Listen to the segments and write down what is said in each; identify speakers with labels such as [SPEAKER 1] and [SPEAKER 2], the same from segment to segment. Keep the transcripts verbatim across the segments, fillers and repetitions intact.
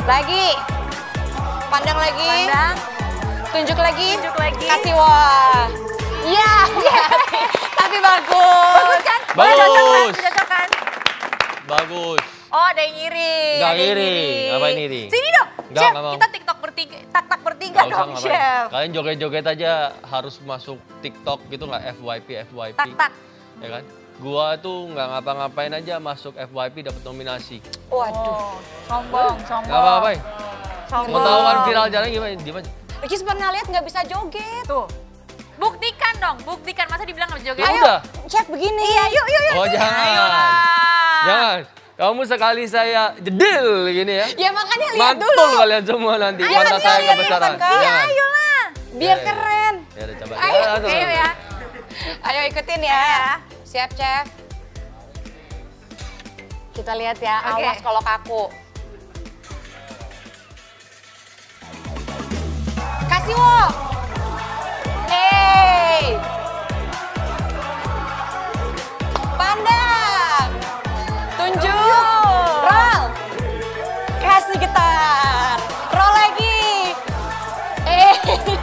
[SPEAKER 1] Lagi. Pandang lagi.
[SPEAKER 2] Pandang.
[SPEAKER 1] Tunjuk lagi.
[SPEAKER 2] Tunjuk lagi.
[SPEAKER 1] Kasih wah. Iya. Tapi bagus.
[SPEAKER 2] Bagus kan?
[SPEAKER 3] Bagus.
[SPEAKER 2] Cocok kan? Cocok kan?
[SPEAKER 3] Bagus.
[SPEAKER 2] Oh, ada yang iri.
[SPEAKER 3] Nggak
[SPEAKER 2] ada yang
[SPEAKER 3] iri. Apa yang iri?
[SPEAKER 2] Sini dong.
[SPEAKER 3] Nggak,
[SPEAKER 2] Chef,
[SPEAKER 3] nggak mau.
[SPEAKER 2] kita TikTok bertiga, tak-tak bertiga
[SPEAKER 3] Nggak usah
[SPEAKER 2] dong,
[SPEAKER 3] ngapain.
[SPEAKER 2] Chef.
[SPEAKER 3] Kalian joget-joget aja harus masuk TikTok gitu nggak? F Y P, F Y P.
[SPEAKER 2] Tak-tak.
[SPEAKER 3] Ya kan? Gua tuh nggak ngapa-ngapain aja masuk F Y P dapat nominasi.
[SPEAKER 1] Waduh.
[SPEAKER 2] Oh, sombong, sombong.
[SPEAKER 3] Nggak apa-apa.
[SPEAKER 2] Sombong.
[SPEAKER 3] Mau tahu kan viral jalan gimana? Gimana?
[SPEAKER 1] Ricis pernah lihat nggak bisa joget.
[SPEAKER 2] Tuh. Buktikan dong, buktikan. Masa dibilang nggak bisa joget?
[SPEAKER 3] Ya
[SPEAKER 2] Ayo.
[SPEAKER 3] udah.
[SPEAKER 1] Chef begini.
[SPEAKER 2] Iya, yuk, yuk, yuk.
[SPEAKER 3] Oh jangan.
[SPEAKER 2] Ayolah.
[SPEAKER 3] Jangan. Kamu sekali saya jedil gini ya.
[SPEAKER 1] Ya makanya lihat
[SPEAKER 3] Mantul
[SPEAKER 1] dulu.
[SPEAKER 3] kalian semua nanti.
[SPEAKER 1] Ayo,
[SPEAKER 3] Mata
[SPEAKER 1] lihat,
[SPEAKER 3] saya
[SPEAKER 1] lihat,
[SPEAKER 3] kebesaran.
[SPEAKER 1] lihat,
[SPEAKER 2] Iya,
[SPEAKER 3] Jangan.
[SPEAKER 2] ayolah.
[SPEAKER 1] Biar
[SPEAKER 3] Ya, ya.
[SPEAKER 1] keren.
[SPEAKER 3] Ya udah coba.
[SPEAKER 1] Ayo,
[SPEAKER 3] Ya, tuh.
[SPEAKER 2] Ayo ya.
[SPEAKER 1] Ayo ikutin ya. Siap, Chef. Kita lihat ya,
[SPEAKER 2] Oke.
[SPEAKER 1] awas kalau kaku. Kasih wo. Hey. Pandang. Tunjuk. Roll. Kasih getar. Roll lagi. Eh.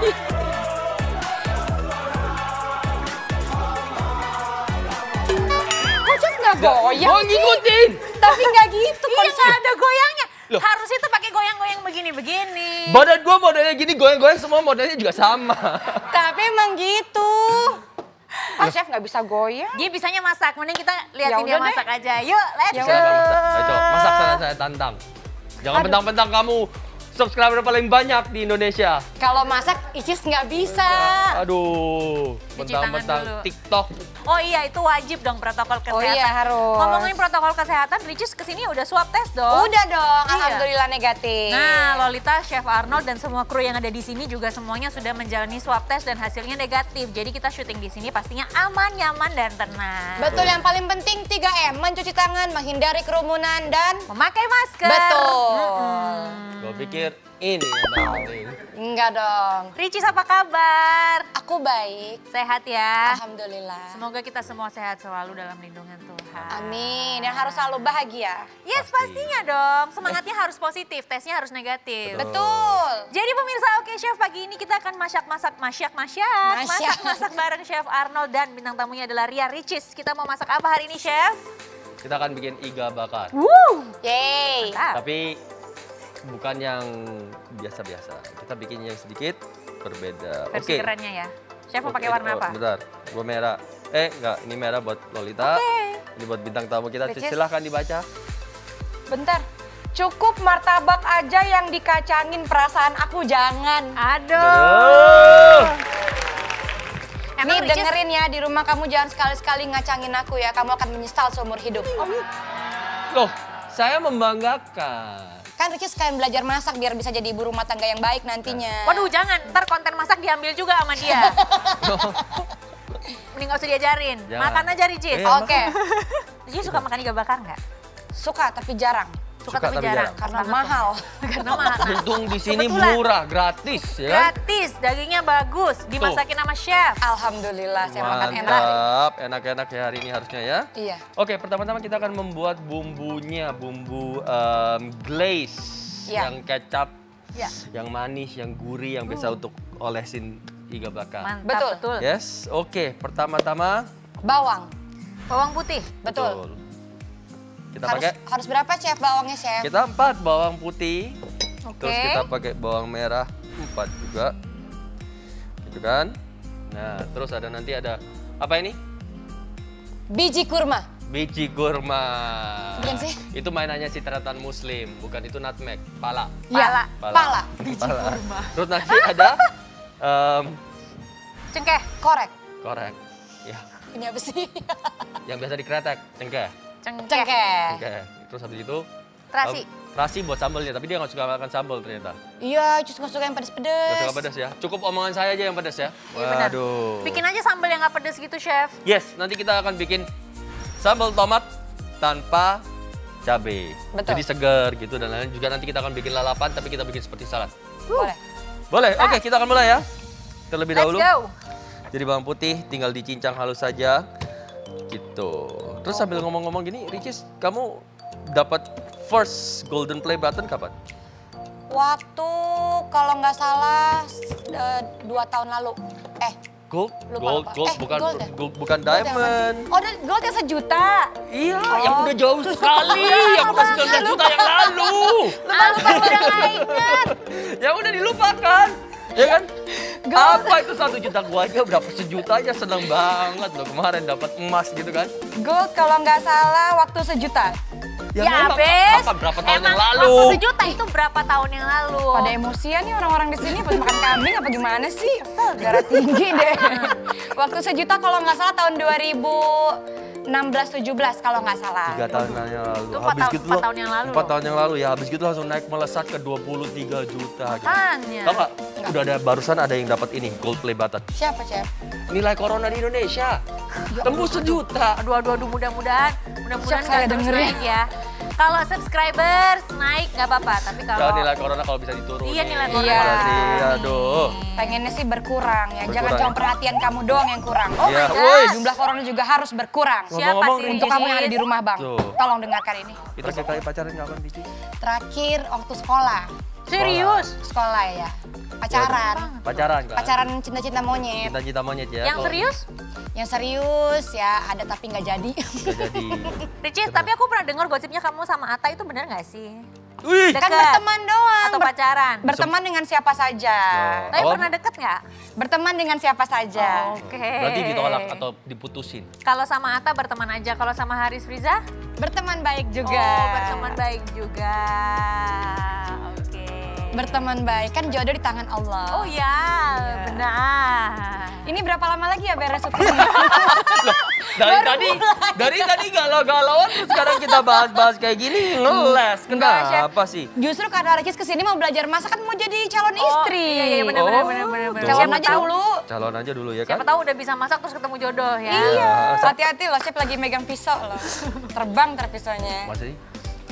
[SPEAKER 1] Kok Chef nggak goyang
[SPEAKER 3] Gua
[SPEAKER 1] sih?
[SPEAKER 3] ngikutin.
[SPEAKER 1] Tapi nggak gitu
[SPEAKER 2] Iya,
[SPEAKER 1] konsep.
[SPEAKER 2] nggak ada goyangnya.
[SPEAKER 3] Loh.
[SPEAKER 2] Harusnya tuh pakai goyang-goyang begini-begini.
[SPEAKER 3] Badan gua modelnya gini, goyang-goyang semua modelnya juga sama.
[SPEAKER 1] Tapi emang gitu. Pak Chef nggak bisa goyang.
[SPEAKER 2] Dia bisanya masak, mending kita liatin
[SPEAKER 1] Ya
[SPEAKER 2] dia
[SPEAKER 1] udah deh.
[SPEAKER 2] masak aja. Yuk, let's
[SPEAKER 1] Ya
[SPEAKER 2] go.
[SPEAKER 3] Silakan masak. Ayo coba, masak sana saya tantang. Jangan
[SPEAKER 1] Aduh.
[SPEAKER 3] bentang-bentang kamu subscriber paling banyak di Indonesia.
[SPEAKER 1] Kalau masak Icis nggak bisa.
[SPEAKER 3] Aduh,
[SPEAKER 2] Cuci tangan
[SPEAKER 3] bentang-bentang
[SPEAKER 2] dulu.
[SPEAKER 3] TikTok.
[SPEAKER 2] Oh iya, itu wajib dong protokol kesehatan.
[SPEAKER 1] Oh iya harus.
[SPEAKER 2] Ngomongin protokol kesehatan, Ricis kesini udah swab test dong.
[SPEAKER 1] Udah dong,
[SPEAKER 2] Iya.
[SPEAKER 1] alhamdulillah negatif.
[SPEAKER 2] Nah, Lolita, Chef Arnold, dan semua kru yang ada di sini juga semuanya sudah menjalani swab test dan hasilnya negatif. Jadi kita syuting di sini pastinya aman, nyaman, dan tenang.
[SPEAKER 1] Betul, yang paling penting tiga M, mencuci tangan, menghindari kerumunan, dan
[SPEAKER 2] Memakai masker.
[SPEAKER 1] betul.
[SPEAKER 2] Mm-mm.
[SPEAKER 3] Gue pikir ini yang paling penting.
[SPEAKER 1] Enggak dong.
[SPEAKER 2] Ricis, apa kabar?
[SPEAKER 1] Aku baik,
[SPEAKER 2] Sehat ya?
[SPEAKER 1] alhamdulillah.
[SPEAKER 2] Semoga kita semua sehat selalu dalam lindungan Tuhan.
[SPEAKER 1] Amin, dan harus selalu bahagia.
[SPEAKER 2] Yes,
[SPEAKER 3] Pasti.
[SPEAKER 2] pastinya dong. Semangatnya harus positif, tesnya harus negatif.
[SPEAKER 3] Betul.
[SPEAKER 1] Betul.
[SPEAKER 2] Jadi pemirsa Oke Chef, pagi ini kita akan masak-masak, masyak-masyak,
[SPEAKER 1] Masyak.
[SPEAKER 2] masak-masak bareng Chef Arnold dan bintang tamunya adalah Ria Ricis. Kita mau masak apa hari ini, Chef?
[SPEAKER 3] Kita akan bikin iga bakar.
[SPEAKER 2] Woo!
[SPEAKER 1] Yeay.
[SPEAKER 2] Mantap.
[SPEAKER 3] Tapi bukan yang biasa-biasa. Kita bikin yang sedikit berbeda.
[SPEAKER 2] Versi
[SPEAKER 3] Oke.
[SPEAKER 2] kerennya ya. Chef mau pakai
[SPEAKER 3] Oke,
[SPEAKER 2] warna
[SPEAKER 3] oh,
[SPEAKER 2] apa?
[SPEAKER 3] Bentar, gua merah. Eh, enggak, ini merah buat Lolita. Ini buat bintang tamu kita.
[SPEAKER 1] Ricis.
[SPEAKER 3] Silahkan dibaca.
[SPEAKER 1] Bentar, cukup martabak aja yang dikacangin, perasaan aku jangan.
[SPEAKER 2] Aduh.
[SPEAKER 3] Aduh.
[SPEAKER 2] Emang
[SPEAKER 1] Nih
[SPEAKER 2] Ricis,
[SPEAKER 1] dengerin ya, di rumah kamu jangan sekali-sekali ngacangin aku ya, kamu akan menyesal seumur hidup.
[SPEAKER 3] Loh, saya membanggakan.
[SPEAKER 1] Kan Ricis sekalian belajar masak biar bisa jadi ibu rumah tangga yang baik nantinya.
[SPEAKER 2] waduh jangan, ntar konten masak diambil juga sama dia. Mending gak usah diajarin.
[SPEAKER 3] Jangan.
[SPEAKER 2] Makan aja Ricis.
[SPEAKER 3] Iya,
[SPEAKER 1] Oke,
[SPEAKER 2] Ricis suka makan iga bakar nggak?
[SPEAKER 1] suka tapi jarang,
[SPEAKER 2] Suka,
[SPEAKER 3] Suka
[SPEAKER 2] tapi
[SPEAKER 3] tapi
[SPEAKER 2] jarang.
[SPEAKER 3] jarang.
[SPEAKER 1] karena
[SPEAKER 2] Kenapa tuh?
[SPEAKER 1] mahal.
[SPEAKER 2] Karena mahal. Nah,
[SPEAKER 3] Untung di sini
[SPEAKER 2] kebetulan.
[SPEAKER 3] murah, gratis ya.
[SPEAKER 2] Gratis, dagingnya bagus, dimasakin sama chef.
[SPEAKER 1] Alhamdulillah, saya makan enak.
[SPEAKER 3] Mantap, enak-enak ya hari ini harusnya ya.
[SPEAKER 1] Iya.
[SPEAKER 3] Oke, pertama-tama kita akan membuat bumbunya, bumbu em, glaze,
[SPEAKER 1] Iya.
[SPEAKER 3] yang kecap,
[SPEAKER 2] Ya.
[SPEAKER 3] yang manis, yang gurih, yang biasa untuk olesin iga bakar.
[SPEAKER 2] Mantap,
[SPEAKER 1] Betul.
[SPEAKER 2] betul.
[SPEAKER 3] Yes, oke. Pertama-tama,
[SPEAKER 1] Bawang,
[SPEAKER 2] Bawang putih.
[SPEAKER 1] betul.
[SPEAKER 3] Kita
[SPEAKER 1] Harus,
[SPEAKER 3] pakai,
[SPEAKER 1] harus berapa chef bawangnya chef?
[SPEAKER 3] kita empat bawang putih.
[SPEAKER 2] Oke.
[SPEAKER 3] Terus kita pakai bawang merah empat juga, gitu kan? Nah, terus ada nanti ada apa ini?
[SPEAKER 1] Biji kurma.
[SPEAKER 3] Biji kurma.
[SPEAKER 1] Bukan sih?
[SPEAKER 3] Itu mainannya si Teratan Muslim, bukan itu nutmeg, pala.
[SPEAKER 2] Pala.
[SPEAKER 1] Iya, pala.
[SPEAKER 3] Pala. Terus nanti ada em,
[SPEAKER 2] Cengkeh.
[SPEAKER 1] Korek.
[SPEAKER 3] korek. Ya,
[SPEAKER 1] Ini apa sih?
[SPEAKER 3] yang biasa dikretek, cengkeh.
[SPEAKER 2] Cengkeh.
[SPEAKER 1] Cengkeh.
[SPEAKER 3] Cengkeh. Terus habis itu
[SPEAKER 2] Terasi.
[SPEAKER 3] em, terasi buat sambelnya, tapi dia nggak suka makan sambal ternyata.
[SPEAKER 1] Iya, cus nggak suka yang
[SPEAKER 3] Nggak
[SPEAKER 1] pedes-pedes.
[SPEAKER 3] suka pedas ya. Cukup omongan saya aja yang pedas ya.
[SPEAKER 2] Iya, benar.
[SPEAKER 3] Waduh.
[SPEAKER 2] Bikin aja sambal yang nggak pedes gitu, chef.
[SPEAKER 3] Yes, nanti kita akan bikin sambal tomat tanpa cabai.
[SPEAKER 1] Betul.
[SPEAKER 3] Jadi segar gitu dan lain juga nanti kita akan bikin lalapan tapi kita bikin seperti salad.
[SPEAKER 1] Boleh.
[SPEAKER 3] Boleh? Oke, kita akan mulai ya. Terlebih
[SPEAKER 2] Let's
[SPEAKER 3] dahulu.
[SPEAKER 2] go.
[SPEAKER 3] Jadi bawang putih tinggal dicincang halus saja. Gitu. Terus sambil ngomong-ngomong gini, Ricis, kamu dapat first golden play button kapan?
[SPEAKER 1] Waktu kalau nggak salah eh, dua tahun lalu. Eh,
[SPEAKER 3] Gold,
[SPEAKER 1] Lupa,
[SPEAKER 3] gold,
[SPEAKER 1] lupa.
[SPEAKER 3] gold,
[SPEAKER 1] Eh,
[SPEAKER 3] bukan
[SPEAKER 1] gold ya?
[SPEAKER 3] gold, bukan
[SPEAKER 1] gold yang
[SPEAKER 3] diamond.
[SPEAKER 1] masih- Oh, dan gold yang sejuta.
[SPEAKER 3] Iya,
[SPEAKER 1] Oh.
[SPEAKER 3] yang udah jauh sekali, yang udah sembilan belas juta yang lalu.
[SPEAKER 2] Ah, lupa udah nggak inget.
[SPEAKER 3] Yang udah dilupakan, ya kan? Apa itu satu juta? Gua aja berapa sejuta aja seneng banget loh kemarin dapat emas gitu kan?
[SPEAKER 1] Gold kalau nggak salah waktu sejuta.
[SPEAKER 2] Ya,
[SPEAKER 3] memang,
[SPEAKER 2] abis.
[SPEAKER 3] apa berapa tahun
[SPEAKER 2] Emang
[SPEAKER 3] yang lalu?
[SPEAKER 2] waktu sejuta itu berapa tahun yang lalu?
[SPEAKER 1] Pada emosian nih orang-orang di sini pas makan kambing apa gimana sih? Darah tinggi deh. Waktu sejuta kalau nggak salah tahun dua ribu enam belas tujuh belas kalau nggak salah.
[SPEAKER 3] Tiga tahun yang lalu.
[SPEAKER 2] Itu empat tahun- empat
[SPEAKER 3] loh,
[SPEAKER 2] tahun yang lalu
[SPEAKER 3] Empat
[SPEAKER 2] loh.
[SPEAKER 3] tahun yang lalu ya. Habis gitu langsung naik melesat ke dua puluh tiga juta. Gitu.
[SPEAKER 2] Makanya.
[SPEAKER 3] Tahu nggak? Udah ada barusan ada yang dapat ini gold play button.
[SPEAKER 1] Siapa, Chef?
[SPEAKER 3] Nilai corona di Indonesia tembus sejuta.
[SPEAKER 2] Aduh, aduh, aduh, mudah-mudahan, mudah-mudahan
[SPEAKER 1] Siap, saya
[SPEAKER 2] nggak terus
[SPEAKER 1] dengerin.
[SPEAKER 2] naik ya. Kalau subscribers naik nggak apa-apa, tapi
[SPEAKER 3] Kalau
[SPEAKER 2] kalau
[SPEAKER 3] nilai corona kalau bisa diturunin.
[SPEAKER 2] iya nilai corona.
[SPEAKER 1] Iya.
[SPEAKER 3] Sih, aduh.
[SPEAKER 1] Pengennya sih berkurang ya. Jangan
[SPEAKER 3] Berkurang
[SPEAKER 1] cuma
[SPEAKER 3] ya.
[SPEAKER 1] perhatian kamu doang yang kurang. Oh
[SPEAKER 3] Iya,
[SPEAKER 1] my God.
[SPEAKER 3] woi.
[SPEAKER 1] Jumlah corona juga harus berkurang.
[SPEAKER 2] Siapa
[SPEAKER 3] Ngomong-ngomong
[SPEAKER 2] sih?
[SPEAKER 3] nih,
[SPEAKER 1] Untuk kamu yang ada di rumah, Bang.
[SPEAKER 3] Tuh.
[SPEAKER 1] Tolong dengarkan ini.
[SPEAKER 3] Kita sekali pacaran kapan, Bici?
[SPEAKER 1] Terakhir waktu sekolah.
[SPEAKER 2] Serius?
[SPEAKER 1] Sekolah ya. Pacaran.
[SPEAKER 3] Pacaran kan?
[SPEAKER 1] Pacaran cinta-cinta monyet.
[SPEAKER 3] Cinta-cinta monyet ya.
[SPEAKER 2] Yang
[SPEAKER 3] Kalau
[SPEAKER 2] serius?
[SPEAKER 1] Yang serius ya ada tapi nggak jadi.
[SPEAKER 3] nggak jadi.
[SPEAKER 2] Ricis, tapi aku pernah dengar gosipnya kamu sama Atta itu benar nggak sih?
[SPEAKER 3] Wih.
[SPEAKER 2] Deket.
[SPEAKER 1] Kan berteman doang.
[SPEAKER 2] Atau
[SPEAKER 1] Ber-
[SPEAKER 2] pacaran?
[SPEAKER 1] berteman dengan siapa saja.
[SPEAKER 3] Oh.
[SPEAKER 2] Tapi
[SPEAKER 3] Awal-
[SPEAKER 2] pernah deket nggak?
[SPEAKER 1] Berteman dengan siapa saja.
[SPEAKER 2] Oke.
[SPEAKER 3] Berarti ditolak atau diputusin.
[SPEAKER 2] Kalau sama Atta berteman aja, kalau sama Haris Friza?
[SPEAKER 1] Berteman baik juga.
[SPEAKER 2] Oh, berteman baik juga. Oke.
[SPEAKER 1] Berteman baik kan jodoh di tangan Allah.
[SPEAKER 2] Oh ya, benar.
[SPEAKER 1] Ini berapa lama lagi ya beres syuting?
[SPEAKER 3] Dari tadi, dari tadi galau-galauan terus sekarang kita bahas-bahas kayak gini ngeles.
[SPEAKER 1] Enggak, Chef.
[SPEAKER 3] Kenapa sih?
[SPEAKER 1] Justru karena Ricis kesini mau belajar masak kan mau jadi calon istri.
[SPEAKER 2] Iya, iya, benar, benar,
[SPEAKER 3] Oh,
[SPEAKER 2] benar, benar, benar.
[SPEAKER 3] tuh.
[SPEAKER 1] Calon
[SPEAKER 2] Siapa
[SPEAKER 1] aja
[SPEAKER 2] tahu-
[SPEAKER 1] dulu.
[SPEAKER 3] Calon aja dulu ya kan?
[SPEAKER 2] Siapa tahu udah bisa masak terus ketemu jodoh ya.
[SPEAKER 1] Iya. Hati-hati loh, Chef lagi megang pisau loh. Terbang ntar pisaunya.
[SPEAKER 3] Masa sih?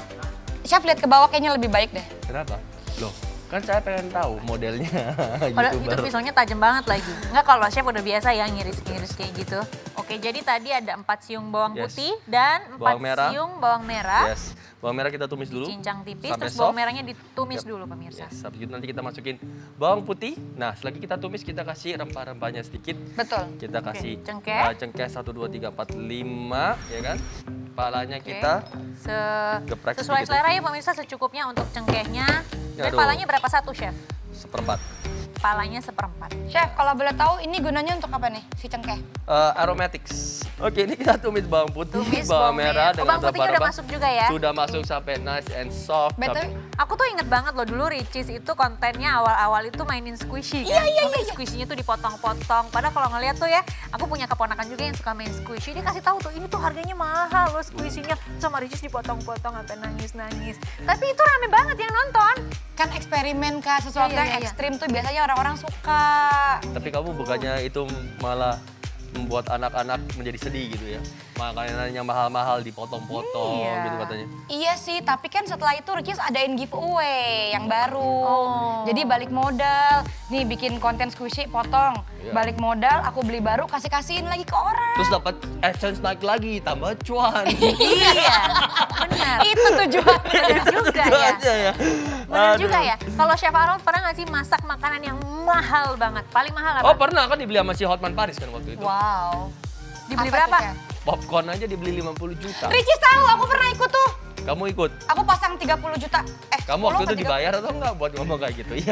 [SPEAKER 1] Chef lihat ke bawah kayaknya lebih baik deh.
[SPEAKER 3] Kenapa? Loh, kan saya pengen tahu modelnya.
[SPEAKER 2] Padahal itu
[SPEAKER 3] YouTuber.
[SPEAKER 2] pisaunya tajam banget lagi. Enggak, kalau chef udah biasa ya ngiris-ngiris kayak gitu. Oke, jadi tadi ada empat siung bawang
[SPEAKER 3] Yes.
[SPEAKER 2] putih dan empat
[SPEAKER 3] Bawang merah.
[SPEAKER 2] siung bawang merah.
[SPEAKER 3] Yes. Bawang merah kita tumis dulu.
[SPEAKER 2] Cincang tipis,
[SPEAKER 3] sampai
[SPEAKER 2] terus bawang
[SPEAKER 3] soft.
[SPEAKER 2] merahnya ditumis
[SPEAKER 3] Yap.
[SPEAKER 2] dulu pemirsa.
[SPEAKER 3] Yes, habis itu nanti kita masukin bawang putih. Nah, selagi kita tumis kita kasih rempah-rempahnya sedikit.
[SPEAKER 1] Betul.
[SPEAKER 3] Kita kasih
[SPEAKER 2] cengkeh.
[SPEAKER 3] uh, cengkeh satu dua tiga empat lima, ya kan? Palanya
[SPEAKER 2] Oke.
[SPEAKER 3] kita
[SPEAKER 2] Se
[SPEAKER 3] geprek
[SPEAKER 2] sesuai
[SPEAKER 3] sedikit.
[SPEAKER 2] selera ya pemirsa, secukupnya untuk cengkehnya. Dan
[SPEAKER 3] Aduh.
[SPEAKER 2] palanya berapa satu chef?
[SPEAKER 3] seperempat.
[SPEAKER 2] Palanya seperempat.
[SPEAKER 1] Chef, kalau boleh tahu ini gunanya untuk apa nih si cengkeh?
[SPEAKER 3] Uh, aromatics. Oke, ini kita tumis bawang putih,
[SPEAKER 2] Tumis
[SPEAKER 3] bawang merah
[SPEAKER 2] Oh,
[SPEAKER 3] dengan
[SPEAKER 2] bawang putihnya udah
[SPEAKER 3] rempah-rempah.
[SPEAKER 2] masuk juga ya?
[SPEAKER 3] Sudah masuk sampai nice and soft.
[SPEAKER 1] Betul.
[SPEAKER 3] Tapi-
[SPEAKER 2] Aku tuh inget banget loh dulu Ricis itu kontennya awal-awal itu mainin squishy kan.
[SPEAKER 1] Iya, iya,
[SPEAKER 2] Tapi
[SPEAKER 1] iya.
[SPEAKER 2] squishy-nya tuh dipotong-potong. Padahal kalau ngeliat tuh ya, aku punya keponakan juga yang suka main squishy. Dia kasih tahu tuh ini tuh harganya mahal loh squishy-nya. Sama Ricis dipotong-potong sampai nangis-nangis. Tapi itu rame banget yang nonton.
[SPEAKER 1] Kan eksperimen Kak, sesuatu
[SPEAKER 2] Iya, iya,
[SPEAKER 1] yang
[SPEAKER 2] iya.
[SPEAKER 1] ekstrim tuh biasanya orang-orang suka.
[SPEAKER 3] Tapi kamu bukannya itu malah membuat anak-anak menjadi sedih gitu ya? Makanannya mahal-mahal dipotong-potong
[SPEAKER 2] Iya.
[SPEAKER 3] gitu katanya.
[SPEAKER 1] Iya sih, tapi kan setelah itu Ricis adain giveaway yang baru.
[SPEAKER 2] Oh.
[SPEAKER 1] Jadi balik modal, nih bikin konten squishy potong.
[SPEAKER 3] Iya.
[SPEAKER 1] Balik modal, aku beli baru, kasih-kasihin lagi ke orang.
[SPEAKER 3] Terus dapat AdSense naik lagi, tambah cuan.
[SPEAKER 2] Iya, benar.
[SPEAKER 1] Itu tujuan.
[SPEAKER 2] Benar juga ya.
[SPEAKER 3] Aja ya.
[SPEAKER 2] Benar
[SPEAKER 3] Aduh.
[SPEAKER 2] juga ya. Kalau Chef Arnold pernah nggak sih masak makanan yang mahal banget? Paling mahal apa?
[SPEAKER 3] Oh pernah kan dibeli sama si Hotman Paris kan waktu itu.
[SPEAKER 1] Wow.
[SPEAKER 2] Dibeli
[SPEAKER 1] Apa
[SPEAKER 2] berapa?
[SPEAKER 1] tuh, Chef?
[SPEAKER 3] Popcorn aja dibeli lima puluh juta.
[SPEAKER 1] Ricis tahu, aku pernah ikut tuh.
[SPEAKER 3] Kamu ikut?
[SPEAKER 1] Aku pasang tiga puluh juta. Eh,
[SPEAKER 3] Kamu
[SPEAKER 1] sepuluh
[SPEAKER 3] waktu
[SPEAKER 1] apa
[SPEAKER 3] itu
[SPEAKER 1] tiga-
[SPEAKER 3] dibayar atau enggak buat ngomong kayak gitu? Iya.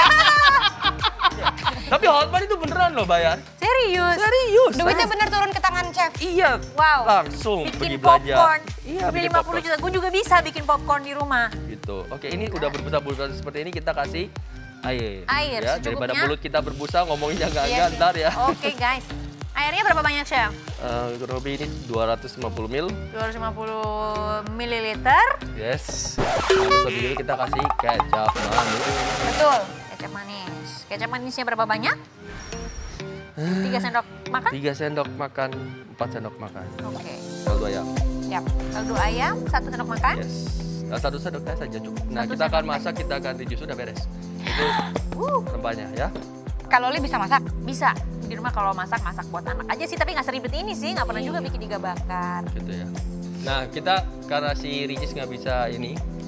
[SPEAKER 3] Tapi Hotman itu beneran loh bayar.
[SPEAKER 2] Serius?
[SPEAKER 3] Serius.
[SPEAKER 1] Duitnya bener turun ke tangan chef.
[SPEAKER 3] Iya.
[SPEAKER 2] Wow.
[SPEAKER 3] Langsung
[SPEAKER 2] Bikin
[SPEAKER 3] pergi belanja.
[SPEAKER 2] popcorn.
[SPEAKER 3] Iya,
[SPEAKER 2] Beli
[SPEAKER 3] bikin
[SPEAKER 2] lima puluh
[SPEAKER 3] popcorn.
[SPEAKER 2] juta. Gue juga bisa bikin popcorn di rumah.
[SPEAKER 3] Gitu. Oke, ini udah berbusa-busa seperti ini kita kasih air.
[SPEAKER 2] Air,
[SPEAKER 3] ya,
[SPEAKER 2] secukupnya.
[SPEAKER 3] daripada mulut kita berbusa ngomonginnya nggak
[SPEAKER 1] Iya
[SPEAKER 3] enggak
[SPEAKER 1] sih.
[SPEAKER 3] ntar ya.
[SPEAKER 2] Oke guys. Airnya berapa banyak Chef?
[SPEAKER 3] Eh, kurang lebih ini dua ratus lima puluh mil.
[SPEAKER 2] dua ratus lima puluh mililiter.
[SPEAKER 3] Yes. Terus habis itu kita kasih kecap manis.
[SPEAKER 1] Betul.
[SPEAKER 2] Kecap manis. Kecap manisnya berapa banyak? tiga sendok makan?
[SPEAKER 3] tiga sendok makan, empat sendok makan.
[SPEAKER 2] Oke.
[SPEAKER 3] Kaldu ayam.
[SPEAKER 1] Yap.
[SPEAKER 2] Kaldu ayam, satu sendok makan.
[SPEAKER 3] Yes. Nah, satu sendok teh saja cukup. Nah,
[SPEAKER 2] Satu
[SPEAKER 3] kita akan
[SPEAKER 2] sendok teh.
[SPEAKER 3] masak, kita akan reduce, sudah beres. Itu
[SPEAKER 2] Uh,
[SPEAKER 3] rempahnya ya.
[SPEAKER 1] Kalau Li bisa masak?
[SPEAKER 2] bisa. Di rumah kalau masak, masak buat anak aja sih. Tapi nggak seribet ini sih. Nggak pernah juga bikin iga bakar.
[SPEAKER 3] Gitu ya. Nah, kita karena si Ricis nggak bisa ini,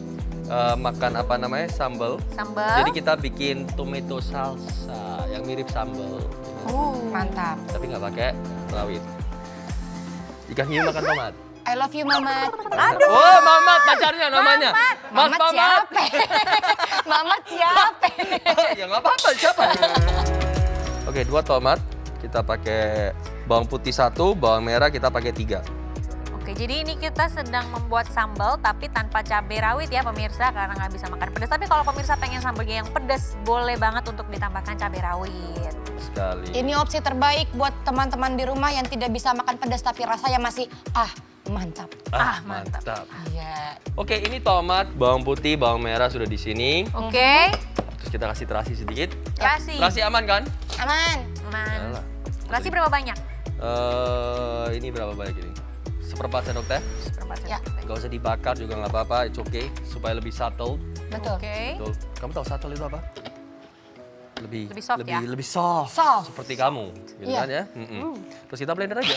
[SPEAKER 3] uh, makan apa namanya sambal.
[SPEAKER 2] Sambal.
[SPEAKER 3] Jadi kita bikin tomato salsa yang mirip sambal.
[SPEAKER 1] Oh, mantap.
[SPEAKER 3] Tapi nggak pakai rawit. Ikan hiu makan tomat.
[SPEAKER 1] I love you, Mamat.
[SPEAKER 2] Aduh.
[SPEAKER 3] Oh, Mamat pacarnya namanya. Mas
[SPEAKER 1] Mamat
[SPEAKER 3] Mamat.
[SPEAKER 1] siapa? Mamat siapa?
[SPEAKER 3] Ya nggak apa-apa, siapa? Oke, dua tomat. Kita pakai bawang putih satu, bawang merah kita pakai tiga.
[SPEAKER 2] Oke, jadi ini kita sedang membuat sambal tapi tanpa cabai rawit ya pemirsa karena nggak bisa makan pedas. Tapi kalau pemirsa pengen sambalnya yang pedas, boleh banget untuk ditambahkan cabai rawit.
[SPEAKER 3] Sekali.
[SPEAKER 1] Ini opsi terbaik buat teman-teman di rumah yang tidak bisa makan pedas tapi rasanya masih ah mantap.
[SPEAKER 3] Ah,
[SPEAKER 2] Ah, mantap.
[SPEAKER 3] mantap.
[SPEAKER 1] Iya.
[SPEAKER 3] Oke, ini tomat, bawang putih, bawang merah sudah di sini.
[SPEAKER 2] Oke,
[SPEAKER 3] Terus kita kasih terasi sedikit.
[SPEAKER 2] terasi.
[SPEAKER 3] Terasi aman kan?
[SPEAKER 1] Aman.
[SPEAKER 2] Aman.
[SPEAKER 3] Yalah.
[SPEAKER 2] Terasi berapa banyak?
[SPEAKER 3] Eh, ini berapa banyak ini? Seperempat sendok teh.
[SPEAKER 2] Seperempat
[SPEAKER 1] Ya.
[SPEAKER 2] sendok.
[SPEAKER 3] Gak usah dibakar juga nggak apa-apa, it's okay. Supaya lebih subtle.
[SPEAKER 1] Betul.
[SPEAKER 2] Oke.
[SPEAKER 3] Betul. Kamu tahu subtle itu apa? Lebih
[SPEAKER 2] Lebih soft
[SPEAKER 3] lebih,
[SPEAKER 2] ya?
[SPEAKER 3] lebih soft.
[SPEAKER 1] Soft.
[SPEAKER 3] Seperti kamu, gitu
[SPEAKER 1] Iya.
[SPEAKER 3] kan ya? Mm-mm. Terus kita blender aja.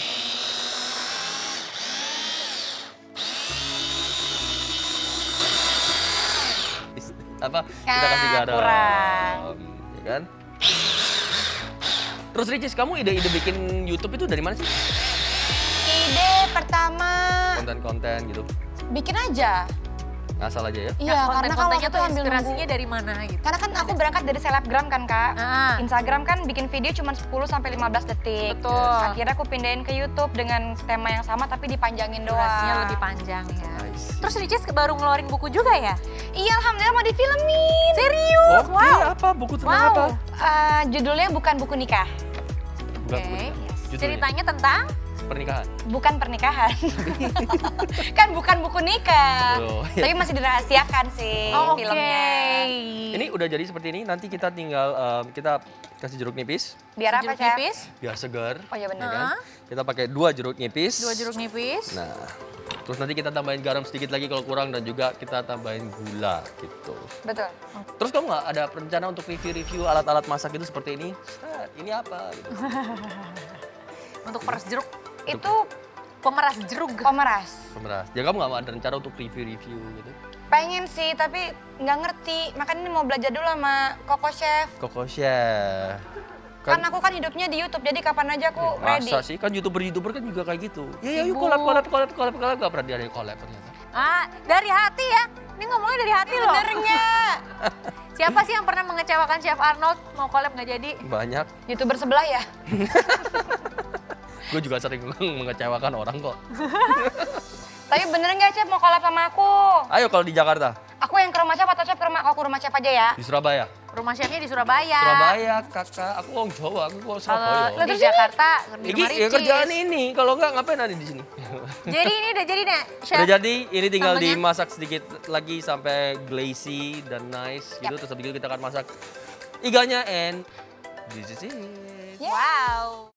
[SPEAKER 3] Apa? Kita
[SPEAKER 1] Ah,
[SPEAKER 3] kasih garam.
[SPEAKER 1] kurang.
[SPEAKER 3] Ya kan? Terus Ricis, kamu ide-ide bikin YouTube itu dari mana sih?
[SPEAKER 1] Ide pertama
[SPEAKER 3] Konten-konten gitu.
[SPEAKER 1] bikin aja.
[SPEAKER 3] Ngasal aja ya?
[SPEAKER 1] Iya,
[SPEAKER 2] Nah,
[SPEAKER 1] karena kan
[SPEAKER 2] konten-kontennya
[SPEAKER 1] waktu
[SPEAKER 2] tuh
[SPEAKER 1] itu ambil
[SPEAKER 2] inspirasinya
[SPEAKER 1] nunggu.
[SPEAKER 2] dari mana gitu?
[SPEAKER 1] Karena kan aku berangkat dari selebgram kan, Kak.
[SPEAKER 2] Ah.
[SPEAKER 1] Instagram kan bikin video cuma sepuluh sampai lima belas detik.
[SPEAKER 2] Betul.
[SPEAKER 1] Akhirnya aku pindahin ke YouTube dengan tema yang sama tapi dipanjangin doang.
[SPEAKER 2] Durasinya lebih panjang ya.
[SPEAKER 3] Nice.
[SPEAKER 2] Terus Ricis baru ngeluarin buku juga ya?
[SPEAKER 1] Iya, alhamdulillah mau difilmin.
[SPEAKER 2] Serius?
[SPEAKER 3] Oke,
[SPEAKER 2] Wow.
[SPEAKER 3] apa? Buku tentang
[SPEAKER 2] Wow.
[SPEAKER 3] apa?
[SPEAKER 1] Eh, judulnya bukan buku nikah,
[SPEAKER 3] Bukan
[SPEAKER 2] Oke.
[SPEAKER 3] buku nikah. Judulnya.
[SPEAKER 2] Ceritanya tentang?
[SPEAKER 3] Pernikahan.
[SPEAKER 1] bukan pernikahan. Kan bukan buku nikah.
[SPEAKER 3] Oh, iya.
[SPEAKER 1] Tapi masih dirahasiakan sih
[SPEAKER 2] Oh, oke.
[SPEAKER 1] filmnya.
[SPEAKER 3] Ini udah jadi seperti ini, nanti kita tinggal em, kita kasih jeruk nipis
[SPEAKER 1] Biar apa,
[SPEAKER 2] Jeruk
[SPEAKER 1] Chef?
[SPEAKER 2] nipis,
[SPEAKER 3] biar segar.
[SPEAKER 1] Oh iya benar.
[SPEAKER 3] Ya kan? Kita pakai dua jeruk nipis.
[SPEAKER 2] dua jeruk nipis.
[SPEAKER 3] Nah, terus nanti kita tambahin garam sedikit lagi kalau kurang dan juga kita tambahin gula gitu.
[SPEAKER 1] Betul.
[SPEAKER 3] Terus kamu nggak ada rencana untuk review-review alat-alat masak itu seperti ini? Set, ini apa? Gitu.
[SPEAKER 2] Untuk peras jeruk,
[SPEAKER 1] Itu
[SPEAKER 2] pemeras jeruk.
[SPEAKER 1] pemeras.
[SPEAKER 3] Pemeras. Ya kamu nggak ada rencana untuk review-review gitu?
[SPEAKER 1] Pengen sih, tapi nggak ngerti. Makanya ini mau belajar dulu sama Koko Chef.
[SPEAKER 3] Koko Chef.
[SPEAKER 1] Kan, aku kan hidupnya di YouTube, jadi kapan aja aku ready.
[SPEAKER 3] Masa sih? Kan youtuber-youtuber kan juga kayak gitu. Ya, ya yuk
[SPEAKER 2] Sibuk.
[SPEAKER 3] collab, collab, collab, collab, collab. Gak pernah dia ada yang collab ternyata.
[SPEAKER 2] Ah, dari hati ya. Ini ngomongnya dari hati loh.
[SPEAKER 1] Benernya.
[SPEAKER 2] Siapa sih yang pernah mengecewakan Chef Arnold mau collab nggak jadi?
[SPEAKER 3] Banyak.
[SPEAKER 1] YouTuber sebelah ya?
[SPEAKER 3] Gue juga sering mengecewakan orang kok.
[SPEAKER 1] Tapi bener nggak Chef mau collab sama aku?
[SPEAKER 3] Ayo kalau di Jakarta,
[SPEAKER 1] Aku yang ke rumah Chef atau Chef ke rumah, aku ke rumah Chef aja ya?
[SPEAKER 3] di Surabaya.
[SPEAKER 2] Rumah chefnya di Surabaya.
[SPEAKER 3] Surabaya, kakak. Aku orang Jawa, aku orang
[SPEAKER 2] Kalau
[SPEAKER 3] Surabaya.
[SPEAKER 2] di Jakarta di
[SPEAKER 3] Ini
[SPEAKER 2] rumah
[SPEAKER 3] ya
[SPEAKER 2] Ricis.
[SPEAKER 3] kerjaan ini, kalau enggak ngapain ada di sini?
[SPEAKER 2] Jadi ini udah jadi nih, Chef.
[SPEAKER 3] Udah jadi, ini tinggal
[SPEAKER 2] Sambalnya?
[SPEAKER 3] dimasak sedikit lagi sampai glazy dan nice gitu. Terus habis itu kita akan masak iganya and this is it.
[SPEAKER 2] Wow.